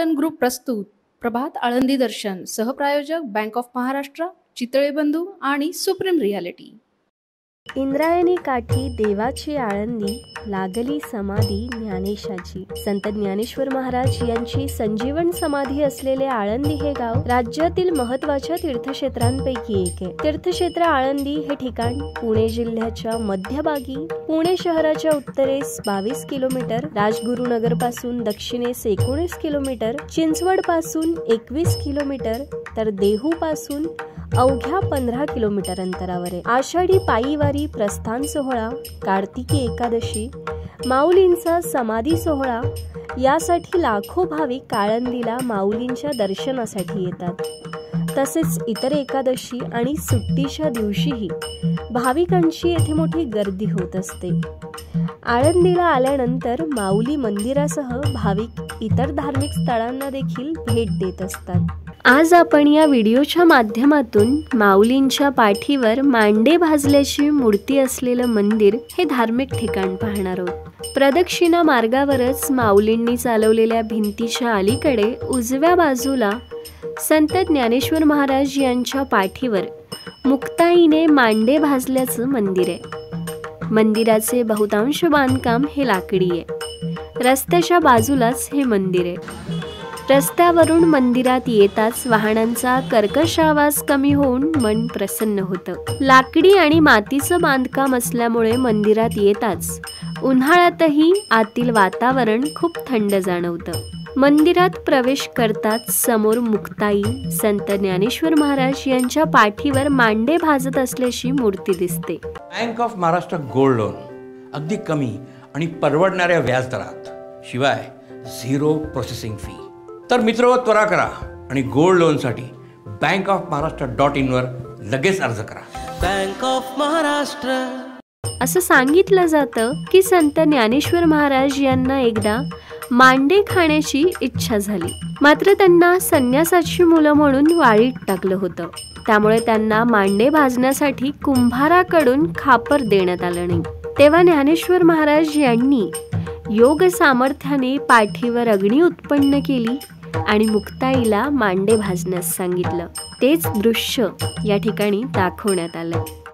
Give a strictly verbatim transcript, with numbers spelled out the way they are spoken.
पर्यटन ग्रुप प्रस्तुत प्रभात आळंदी दर्शन, सहप्रायोजक बँक ऑफ महाराष्ट्र, चितळे बंधू आणि सुप्रीम रियालिटी। इंद्रायणी काठी देवाची आळंदी, लागली समाधी ज्ञानेशाची। संत ज्ञानेश्वर महाराज यांची संजीवन समाधी असलेले आळंदी हे गाव राज्यातील महत्त्वाच्या तीर्थक्षेत्रांपैकी एक आहे। तीर्थक्षेत्र आळंदी हे ठिकाण पुणे जिल्ह्याच्या मध्यभागी, पुणे शहराच्या उत्तरेस बावीस किलोमीटर, राजगुरुनगर पासून दक्षिणेस एकोणीस किलोमीटर, चिंचवड पासून एकवीस किलोमीटर, तर देहू पासून अवघ्या पंधरा किलोमीटर अंतरावर आहे। आषाढी पायीवारी प्रस्थान सोहळा, कार्तिकी एकादशी, माऊलींचा समाधी सोहळा यासाठी लाखो भाविक आळंदीला माऊलींच्या दर्शनासाठी येतात। तसेच इतर एकादशी आणि सुट्टीच्या दिवशीही भाविकांची येथे मोठी गर्दी होत असते। आळंदीला आल्यानंतर माऊली मंदिरासह भाविक इतर धार्मिक स्थळांना देखील भेट देत असतात। आज आपण या व्हिडिओच्या माध्यमातून माऊलींच्या पाठीवर मांडे भाजल्याची मूर्ती असलेलं मंदिर हे धार्मिक ठिकाण पाहणार आहोत। प्रदक्षिणा मार्गावरच माऊलींनी चालवलेल्या भिंतीच्या अलीकडे उजव्या बाजूला संत ज्ञानेश्वर महाराज यांच्या पाठीवर मुक्ताईने मांडे भाजल्याचं मंदिर आहे। मंदिराचे बहुतांश बांधकाम हे लाकडी आहे। रस्त्याच्या बाजूलाच हे मंदिर आहे। रस्त्यावरून मंदिरात येताच वाहनांचा कर्कश आवाज कमी होऊन मन प्रसन्न होतं। लाकडी आणि मातीचं बांधकाम असल्यामुळे मंदिरात येताच उन्हाळ्यातही आतील वातावरण खूप थंड जाणवतं। मंदिरात प्रवेश करताच समोर मुक्ताई संत ज्ञानेश्वर महाराज यांच्या पाठीवर मांडे भाजत असल्याची मूर्ती दिसते। Bank of Maharashtra gold loan अगदी कमी आणि परवडणाऱ्या व्याजदरात, शिवाय झिरो प्रोसेसिंग फी। तर मित्र, त्वरा करा आणि गोल्ड लोनसाठी bank of Maharashtra dot in वर लगेच अर्ज करा। Bank of Maharashtra. असं सांगितलं जातं की संत ज्ञानेश्वर महाराज यांना एकदा मांडे खाण्याची इच्छा झाली, मात्र त्यांना संन्यासाची मुलं म्हणून वाळीत टाकलं होतं। त्यामुळे त्यांना मांडे भाजण्यासाठी कुंभाराकडून खापर देण्यात आलं नाही। तेव्हा ज्ञानेश्वर महाराज यांनी योग सामर्थ्याने पाठीवर अग्नी उत्पन्न केली आणि मुक्ताईला मांडे भाजण्यास सांगितलं। तेच दृश्य या ठिकाणी दाखवण्यात आलं।